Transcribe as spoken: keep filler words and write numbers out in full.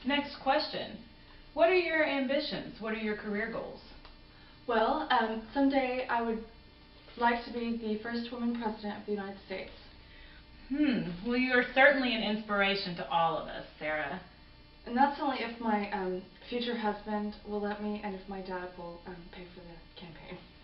Next question. What are your ambitions? What are your career goals? Well, um, someday I would like to be the first woman president of the United States. Hmm. Well, you are certainly an inspiration to all of us, Sarah. And that's only if my um, future husband will let me and if my dad will um, pay for the campaign.